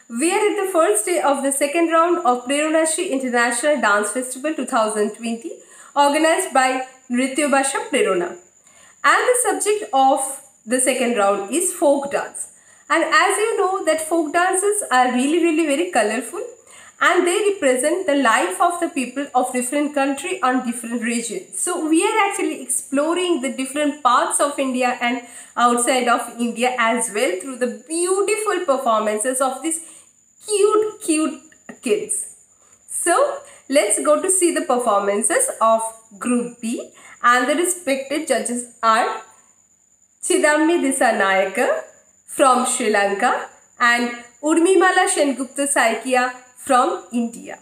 We are at the first day of the second round of Prerunashri International Dance Festival 2020 organized by Nritya Bhasha Preruna. And the subject of the second round is folk dance. And as you know that folk dances are really very colorful and they represent the life of the people of different country and different regions. So we are actually exploring the different parts of India and outside of India as well through the beautiful performances of these cute kids. So let's go to see the performances of Group B, and the respected judges are Chidammi Disanayaka from Sri Lanka and Urmimala Sengupta Saikia from India.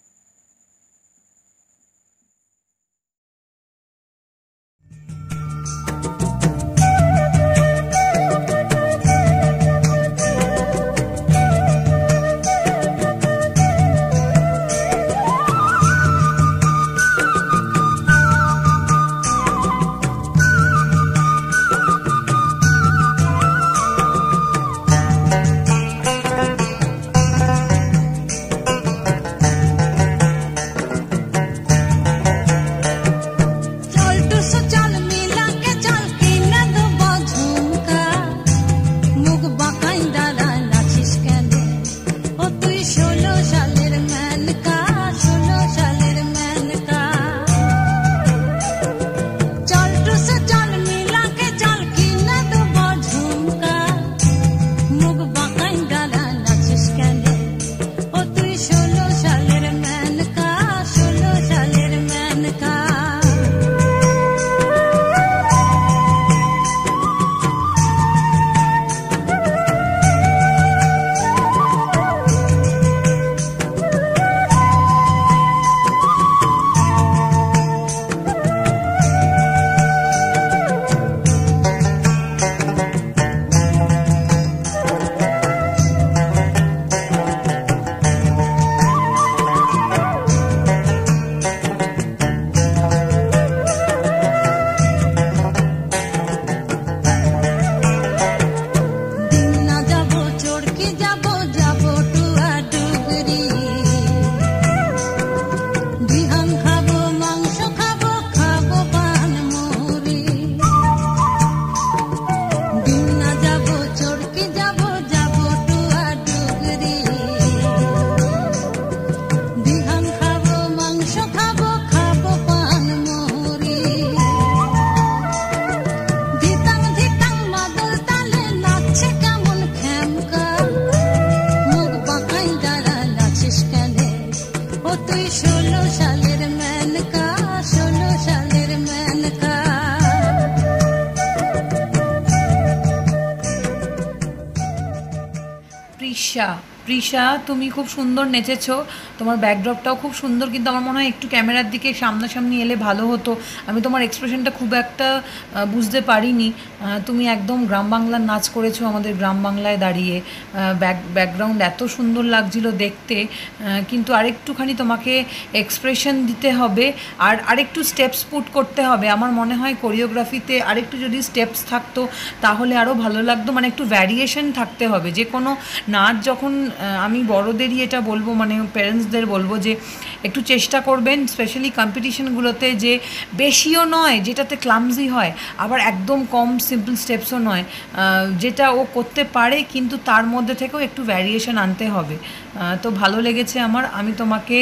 প্রিশা, তুমি খুব সুন্দর নেচেছো, তোমার ব্যাকড্রপটাও খুব সুন্দর, কিন্তু আমার মনে হয় একটু ক্যামেরার দিকে সামনাসামনি এলে ভালো হতো। আমি তোমার এক্সপ্রেশনটা খুব একটা বুঝতে পারিনি। তুমি একদম গ্রাম বাংলার নাচ করেছো আমাদের গ্রাম বাংলায় দাঁড়িয়ে। ব্যাকগ্রাউন্ড এত সুন্দর লাগছিল দেখতে, কিন্তু আরেকটুখানি তোমাকে এক্সপ্রেশন দিতে হবে আর আরেকটু স্টেপস পুট করতে হবে। আমার মনে হয় কোরিওগ্রাফিতে আরেকটু যদি স্টেপস থাকতো তাহলে আরও ভালো লাগতো, মানে একটু ভ্যারিয়েশন থাকতে হবে। যে কোনো নাচ যখন আমি বড়দেরই এটা বলবো, মানে প্যারেন্টসদের বলবো যে একটু চেষ্টা করবেন স্পেশালি কম্পিটিশনগুলোতে, যে বেশিও নয় যেটাতে ক্লামজি হয়, আবার একদম কম সিম্পল স্টেপসও নয়, যেটা ও করতে পারে কিন্তু তার মধ্যে থেকেও একটু ভ্যারিয়েশন আনতে হবে। তো ভালো লেগেছে আমার, আমি তোমাকে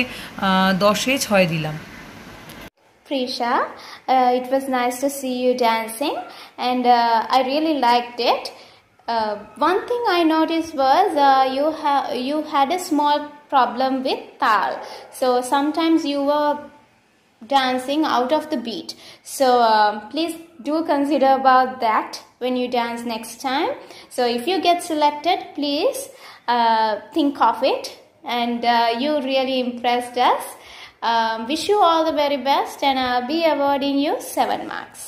10-এ 6 দিলাম। Prisha, it was nice to see you dancing and I really liked it. One thing I noticed was you had a small problem with tal. So sometimes you were dancing out of the beat. So please do consider about that when you dance next time. So if you get selected, please think of it, and you really impressed us. Wish you all the very best, and I'll be awarding you 7 marks.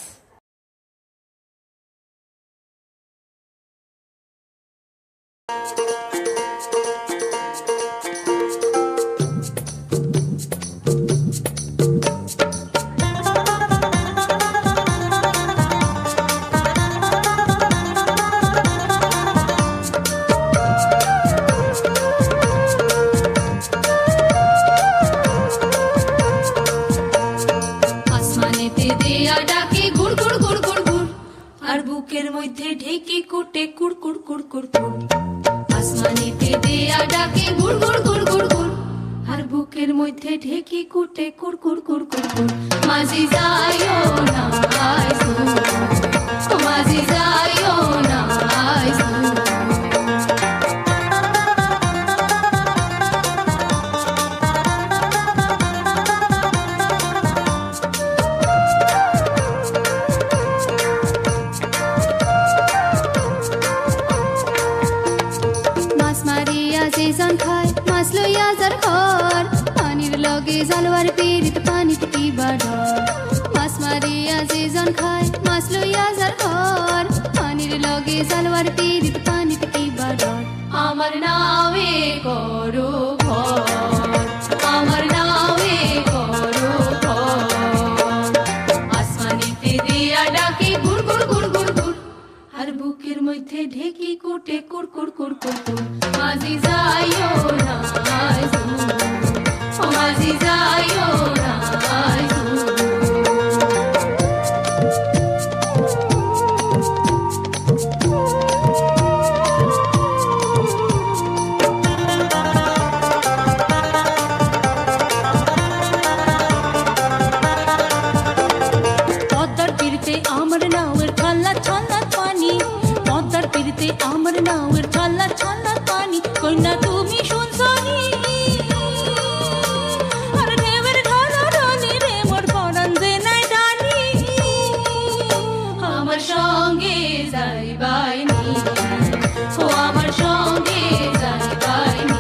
মধ্যে ঢেকি কুটে কুর কুর কুর কুর কুর মাঝি যাইও না আইসু মাঝি যাইও না আইসু যেজন খায় মাছ লইয়া যার ঘর পানির লগে জালুয়ার পিরিত পানিতে কি বাড়র মাছ মারিয়া যেজন খায় মাছ লইয়া যার ঘর পানির লগে জালুয়ার পিরিত পানিতে কি বাড়র আমার নামে করো ঘর আমার নামে করো ঘর আসমানিতে দিয়া ডাকে গুড় গুড় গুড় গুড় গুড় আর বুকের মধ্যে ঢেকি কুটে কুর কুর কুর কুর কুর মাঝি যাইও না আইসু মাঝি যাইও না আইসু পদ্মার তীরতে আমার নাওয়ের ছল্লা ছল্লা পানি পদ্মার তীরতে আমার নাওয়ের ছল্লা ছল্লা পানি কইনা তুমি শুনছনি আর ঢেউয়ের ঢলা ঢলি রে মোর পরাণ যে নাই ডানি আমার সঙ্গে যাইবাইনি ও আমার সঙ্গে যাইবাইনি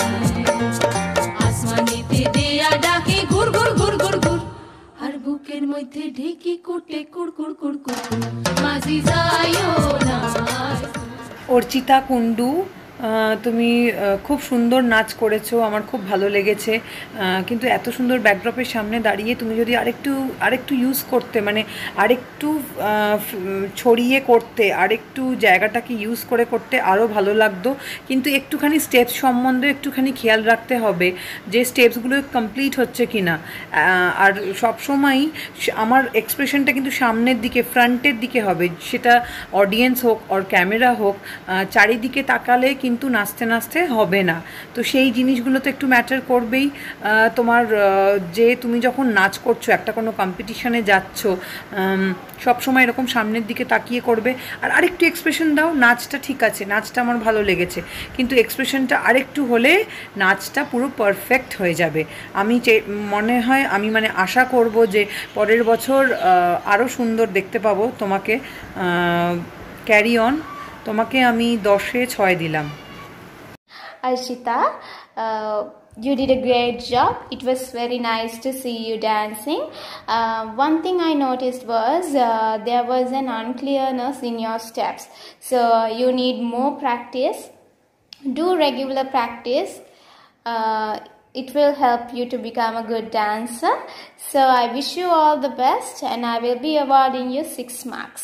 আসমানিতে দেয়া ডাকে ঘুর ঘুর ঘুর ঘুর ঘুর আর বুকের মধ্যে ঢেকি কুটে কুড় কুড় কুড় কুড় মাঝি যাইও না অর্চিতা কুন্ডু তুমি খুব সুন্দর নাচ করেছো, আমার খুব ভালো লেগেছে। কিন্তু এত সুন্দর ব্যাকড্রপের সামনে দাঁড়িয়ে তুমি যদি আরেকটু ইউজ করতে, মানে আরেকটু ছড়িয়ে করতে, আরেকটু জায়গাটাকে ইউজ করে করতে আরও ভালো লাগতো। কিন্তু একটুখানি স্টেপস সম্বন্ধে একটুখানি খেয়াল রাখতে হবে যে স্টেপসগুলো কমপ্লিট হচ্ছে কি না। আর সবসময়ই আমার এক্সপ্রেশনটা কিন্তু সামনের দিকে, ফ্রন্টের দিকে হবে, সেটা অডিয়েন্স হোক আর ক্যামেরা হোক, চারিদিকে তাকালে কিন্তু নাচতে নাচতে হবে না। তো সেই জিনিসগুলো তো একটু ম্যাটার করবেই। তোমার যে তুমি যখন নাচ করছো, একটা কোনো কম্পিটিশানে যাচ্ছ, সবসময় এরকম সামনের দিকে তাকিয়ে করবে। আর আরেকটু এক্সপ্রেশন দাও। নাচটা ঠিক আছে, নাচটা আমার ভালো লেগেছে, কিন্তু এক্সপ্রেশনটা আরেকটু হলে নাচটা পুরো পারফেক্ট হয়ে যাবে। মনে হয় আমি আশা করব যে পরের বছর আরও সুন্দর দেখতে পাবো তোমাকে। Carry on. তোমাকে আমি 10-এ 6 দিলাম। Archita, you did a great job. It was very nice to see you dancing. One thing I noticed was there was an unclearness in your steps. So you need more practice. Do regular practice. It will help you to become a good dancer. So I wish you all the best, and I will be awarding you 6 marks.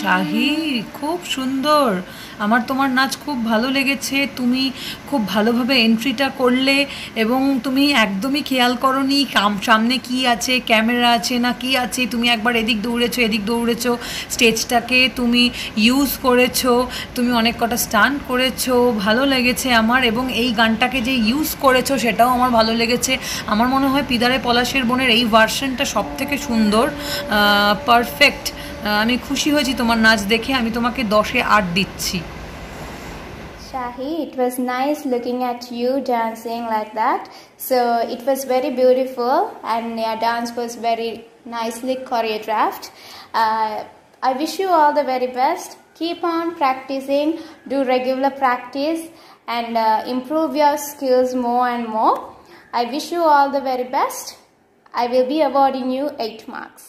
শাহি, খুব সুন্দর। আমার তোমার নাচ খুব ভালো লেগেছে। তুমি খুব ভালোভাবে এন্ট্রিটা করলে এবং তুমি একদমই খেয়াল করোনি সামনে কি আছে, ক্যামেরা আছে না কি আছে। তুমি একবার এদিক দৌড়েছো, স্টেজটাকে তুমি ইউজ করেছো, তুমি অনেক কটা স্টান্ট করেছো, ভালো লেগেছে আমার। এবং এই গানটাকে যে ইউজ করেছো সেটাও আমার ভালো লেগেছে। আমার মনে হয় পিদারে পলাশের বোনের এই ভার্সনটা সবথেকে সুন্দর, পারফেক্ট। আমি খুশি হয়েছি তোমার নাচ দেখে। আমি তোমাকে 10-এ 8 দিচ্ছি। Shahi, it was nice looking at you dancing like that. So it was very beautiful and your dance was very nicely choreographed. I wish you all the very best. Keep on practicing, do regular practice and improve your skills more and more. I wish you all the very best. I will be awarding you 8 marks.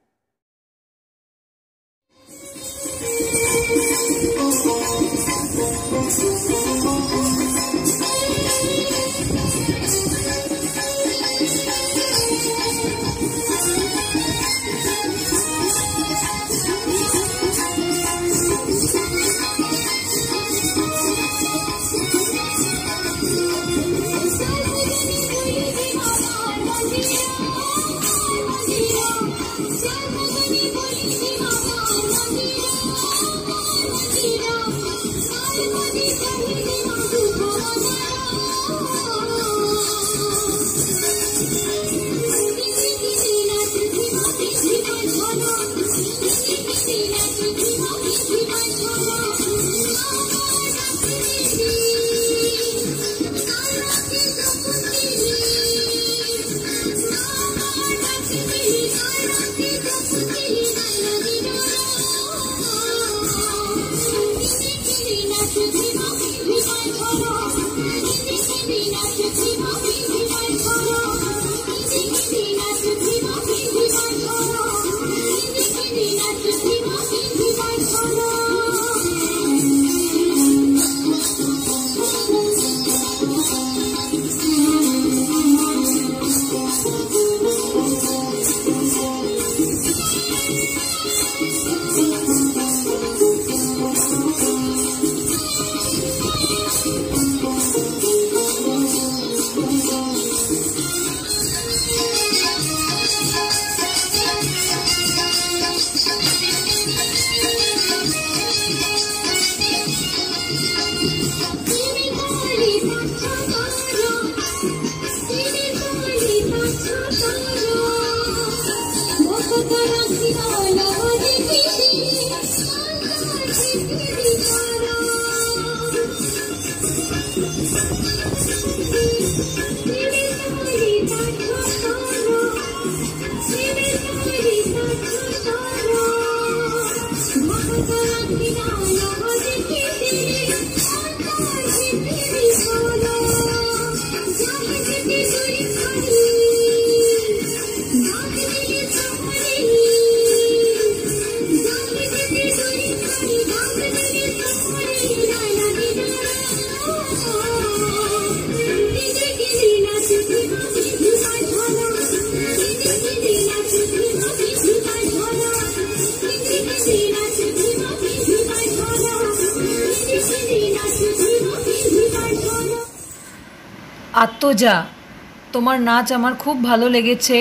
আত্মজা, তোমার নাচ আমার খুব ভালো লেগেছে।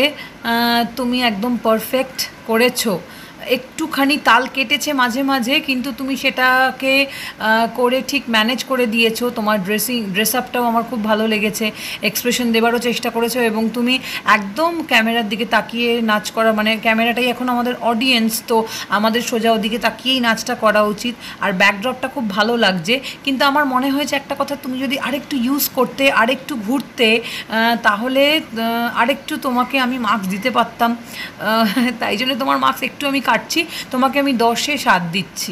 তুমি একদম perfect করেছো। একটুখানি তাল কেটেছে মাঝে মাঝে, কিন্তু তুমি সেটাকে করে ঠিক ম্যানেজ করে দিয়েছো। তোমার ড্রেস আপটাও আমার খুব ভালো লেগেছে। এক্সপ্রেশন দেওয়ারও চেষ্টা করেছো এবং তুমি একদম ক্যামেরার দিকে তাকিয়ে নাচ করা, মানে ক্যামেরাটাই এখন আমাদের অডিয়েন্স, তো আমাদের সোজা ওদিকে তাকিয়েই নাচটা করা উচিত। আর ব্যাকড্রপটা খুব ভালো লাগছে, কিন্তু আমার মনে হয়েছে একটা কথা, তুমি যদি আরেকটু ইউজ করতে, আরেকটু ঘুরতে, তাহলে আরেকটু তোমাকে আমি মার্কস দিতে পারতাম। তাই জন্য তোমার মার্কস একটু আমি কাটছি, তোমাকে আমি 10-এ 7 দিচ্ছি।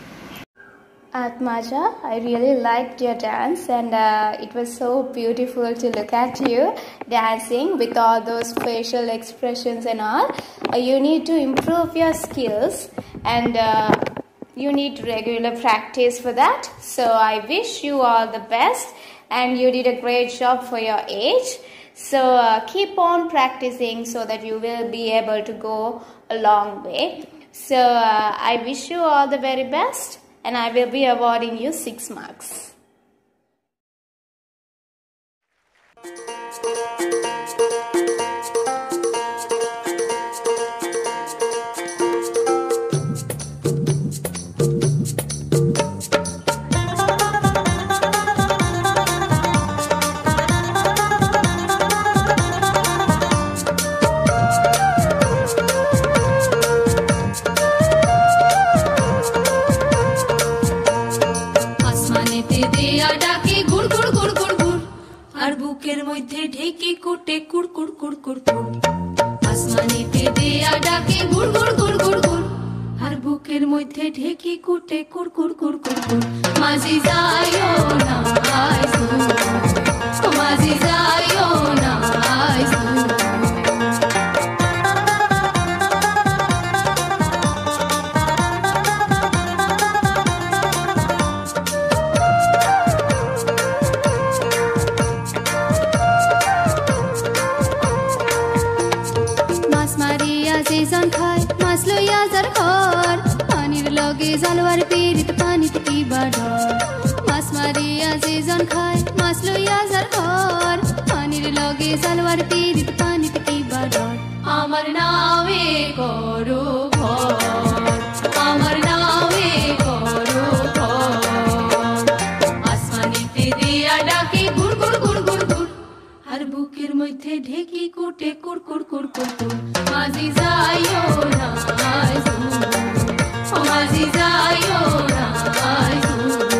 Atmaja, I really liked your dance and it was so beautiful to look at you dancing with all those facial expressions and all. You need to improve your skills and you need regular practice for that. So I wish you all the best and you did a great job for your age. So keep on practicing so that you will be able to go a long way. So I wish you all the very best, and I will be awarding you 6 marks. বুকের মধ্যে ঢেকে কোটে কুড় কুড় কুড় কুড় কুড় আসমানেতে দেয়া ডাকে গুড় গুড় গুড় গুড় গুড় আর বুকের মধ্যে ঢেকে কোটে কুড় কুড় কুড় কুড় কুড় মাঝি যাইও না আইসু মাঝি যাইও না আইসু মাছ লইয়া যার ঘর পানির লগে জালওয়ার পীড়িত পানিতে কি বাড়র মাছ মারিয়া যে জন খায় মাছ লইয়া যার ঘর পানির লগে জালওয়ার পীড়িত পানিতে কি বাড়র আমার নামে করো ঘর আমার নামে করো ঘর আসমানিতে দিয়া ডাকে গুড় গুড় গুড় গুড় গুড় আর বুকের মধ্যে ঢেকি কোটে কুড় কুড় কুড় কুড় কুড় মাঝি যাইও না আইসু মাঝি যাইও না আইসু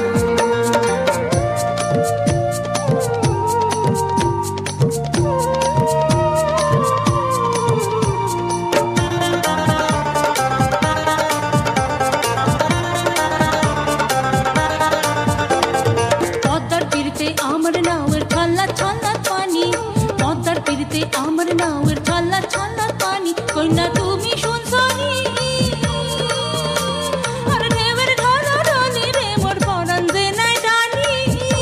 পদ্মার তীরতে আমার নাওয়ের ছল্লা ছল্লা পানি পদ্মার তীরতে আমার নাওয়ের ছল্লা ছল্লা পানি কইনা তুমি শুনছনি আর ঢেউয়ের ঢলা ঢলি রে মোর পরাণ যে নাই জানি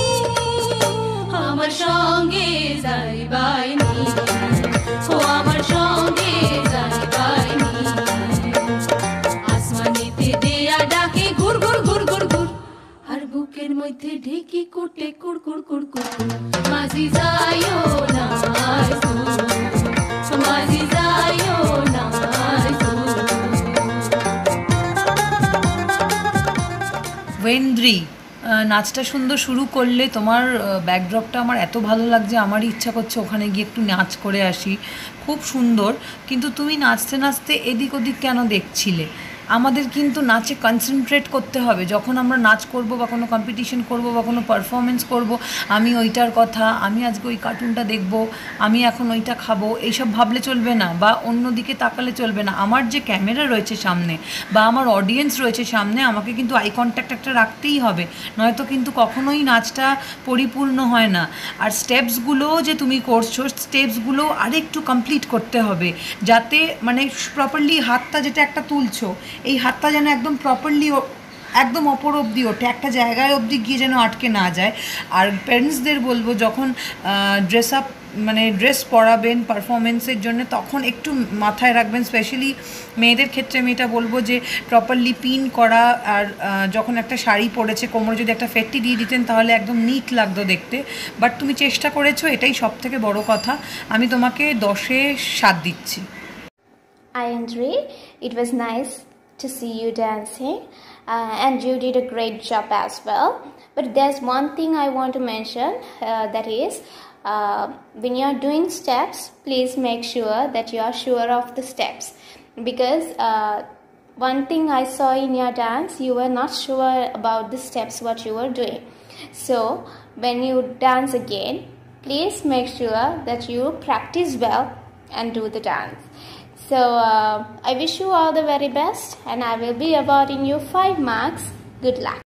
আমার সঙ্গে যাইবাইনি ও আমার সঙ্গে যাইবাইনি আসমানেতে দেয়া ডাকে গুড় গুড় গুড় গুড় গুড় আর বুকের মধ্যে ঢেকি কোটে কুড় কুড় কুড় কুড় মাঝি যাইও না আইসু মাঝি যাইও না আইসু ওয়েন্দ্রি, নাচটা সুন্দর শুরু করলে, তোমার ব্যাকড্রপটা আমার এত ভালো লাগছে, আমারই ইচ্ছা করছে ওখানে গিয়ে একটু নাচ করে আসি। খুব সুন্দর, কিন্তু তুমি নাচতে নাচতে এদিক ওদিক কেন দেখছিলে? আমাদের কিন্তু নাচে কনসেন্ট্রেট করতে হবে। যখন আমরা নাচ করব বা কোনো কম্পিটিশন করব বা কোনো পারফরমেন্স করব, আমি ওইটার কথা, আমি আজকে ওই কার্টুনটা দেখব, আমি এখন ওইটা খাবো, এইসব ভাবলে চলবে না, বা অন্য দিকে তাকালে চলবে না। আমার যে ক্যামেরা রয়েছে সামনে বা আমার অডিয়েন্স রয়েছে সামনে, আমাকে কিন্তু আই কন্ট্যাক্ট একটা রাখতেই হবে, নয়তো কিন্তু কখনোই নাচটা পরিপূর্ণ হয় না। আর স্টেপসগুলো যে তুমি করছো, স্টেপসগুলো আরেকটু কমপ্লিট করতে হবে, যাতে মানে প্রপারলি হাতটা যেটা একটা তুলছো, এই হাতটা যেন একদম প্রপারলি একদম অপর অবধি ওঠে, একটা জায়গায় অবধি গিয়ে যেন আটকে না যায়। আর প্যারেন্টসদের বলবো, যখন ড্রেস আপ মানে ড্রেস পরাবেন পারফরমেন্সের জন্য, তখন একটু মাথায় রাখবেন, স্পেশালি মেয়েদের ক্ষেত্রে আমি এটা বলবো যে প্রপারলি পিন করা। আর যখন একটা শাড়ি পরেছে, কোমরে যদি একটা ফেট্টি দিয়ে দিতেন তাহলে একদম নিট লাগতো দেখতে। বাট তুমি চেষ্টা করেছো, এটাই সব থেকে বড় কথা। আমি তোমাকে 10-এ 7 দিচ্ছি। Ayandri, it was nice to see you dancing, and you did a great job as well. But there's one thing I want to mention, that is, when you are doing steps, please make sure that you are sure of the steps, because one thing I saw in your dance, you were not sure about the steps what you were doing. So when you dance again, please make sure that you practice well and do the dance. So I wish you all the very best, and I will be awarding you 5 marks. Good luck.